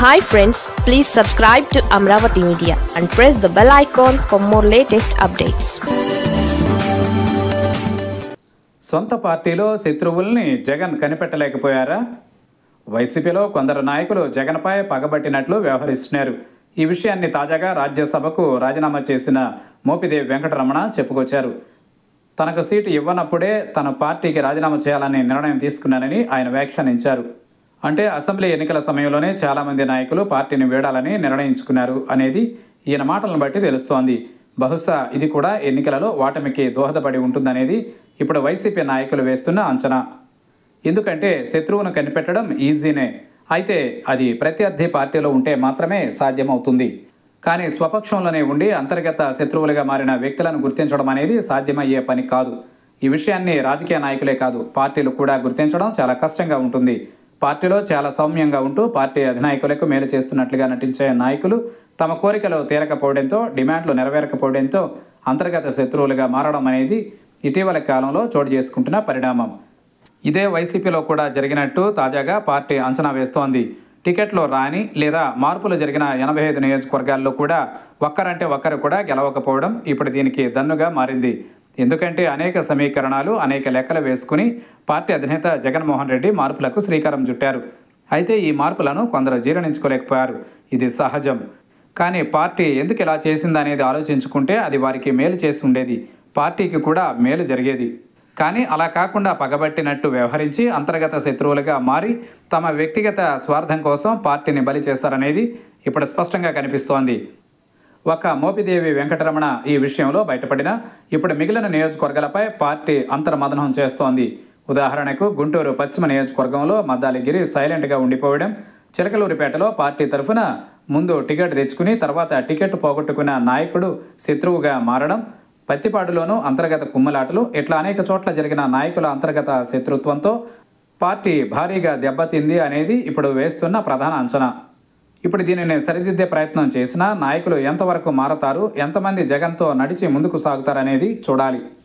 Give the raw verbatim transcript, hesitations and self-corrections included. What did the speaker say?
Hi friends, please subscribe to Amravati Media and press the bell icon for more latest updates. సొంత పార్టీలో శత్రువుల్ని జగన్ కనిపెట్టలేకపోయారా? వైసీపీలో కొందరు నాయకులు జగన్పై పగబట్టినట్లు వ్యవహరిస్తున్నారు. ఈ విషయాన్ని తాజాగా రాజ్యసభకు రాజీనామా చేసిన మోపిదేవి వెంకటరమణ చెప్పుకొచ్చారు. తనకు సీటు ఇవ్వనప్పుడే తన పార్టీకి రాజీనామా చేయాలని నిర్ణయం తీసుకున్నానని ఆయన వ్యాఖ్యానించారు. అంటే అసెంబ్లీ ఎన్నికల సమయంలోనే చాలామంది నాయకులు పార్టీని వీడాలని నిర్ణయించుకున్నారు అనేది ఈయన మాటలను బట్టి తెలుస్తోంది. బహుశా ఇది కూడా ఎన్నికలలో ఓటమికి దోహదపడి ఉంటుందనేది ఇప్పుడు వైసీపీ నాయకులు వేస్తున్న అంచనా. ఎందుకంటే శత్రువును కనిపెట్టడం ఈజీనే, అయితే అది ప్రత్యర్థి పార్టీలో ఉంటే మాత్రమే సాధ్యమవుతుంది. కానీ స్వపక్షంలోనే ఉండి అంతర్గత శత్రువులుగా మారిన వ్యక్తులను గుర్తించడం అనేది సాధ్యమయ్యే పని కాదు. ఈ విషయాన్ని రాజకీయ నాయకులే కాదు, పార్టీలు కూడా గుర్తించడం చాలా కష్టంగా ఉంటుంది. పార్టీలో చాలా సౌమ్యంగా ఉంటూ పార్టీ అధినాయకులకు మేలు చేస్తున్నట్లుగా నటించే నాయకులు తమ కోరికలు తీరకపోవడంతో, డిమాండ్లు నెరవేరకపోవడంతో అంతర్గత శత్రువులుగా మారడం అనేది ఇటీవల కాలంలో చోటు చేసుకుంటున్న పరిణామం. ఇదే వైసీపీలో కూడా జరిగినట్టు తాజాగా పార్టీ అంచనా వేస్తోంది. టికెట్లు రాని లేదా మార్పులు జరిగిన ఎనభై ఐదు నియోజకవర్గాల్లో కూడా ఒక్కరంటే ఒక్కరు కూడా గెలవకపోవడం ఇప్పుడు దీనికి దన్నుగా మారింది. ఎందుకంటే అనేక సమీకరణాలు, అనేక లెక్కలు వేసుకుని పార్టీ అధినేత జగన్మోహన్ రెడ్డి మార్పులకు శ్రీకారం చుట్టారు. అయితే ఈ మార్పులను కొందరు జీర్ణించుకోలేకపోయారు. ఇది సహజం. కానీ పార్టీ ఎందుకు ఇలా చేసిందనేది ఆలోచించుకుంటే అది వారికి మేలు చేసి ఉండేది, పార్టీకి కూడా మేలు జరిగేది. కానీ అలా కాకుండా పగబట్టినట్టు వ్యవహరించి అంతర్గత శత్రువులుగా మారి తమ వ్యక్తిగత స్వార్థం కోసం పార్టీని బలి చేస్తారనేది ఇప్పుడు స్పష్టంగా కనిపిస్తోంది. ఒక మోపిదేవి వెంకటరమణ ఈ విషయంలో బయటపడినా ఇప్పుడు మిగిలిన నియోజకవర్గాలపై పార్టీ అంతర్మదనం చేస్తోంది. ఉదాహరణకు గుంటూరు పశ్చిమ నియోజకవర్గంలో మద్దాలిగిరి సైలెంట్గా ఉండిపోవడం, చిలకలూరిపేటలో పార్టీ తరఫున ముందు టికెట్ తెచ్చుకుని తర్వాత టికెట్ పోగొట్టుకున్న నాయకుడు శత్రువుగా మారడం, పత్తిపాడులోనూ అంతర్గత కుమ్మలాటలు, ఇట్లా అనేక చోట్ల జరిగిన నాయకుల అంతర్గత శత్రుత్వంతో పార్టీ భారీగా దెబ్బతింది అనేది ఇప్పుడు వేస్తున్న ప్రధాన అంచనా. ఇప్పుడు దీనిని సరిదిద్దే ప్రయత్నం చేసినా నాయకులు ఎంతవరకు మారతారు, ఎంతమంది జగన్తో నడిచి ముందుకు సాగుతారనేది చూడాలి.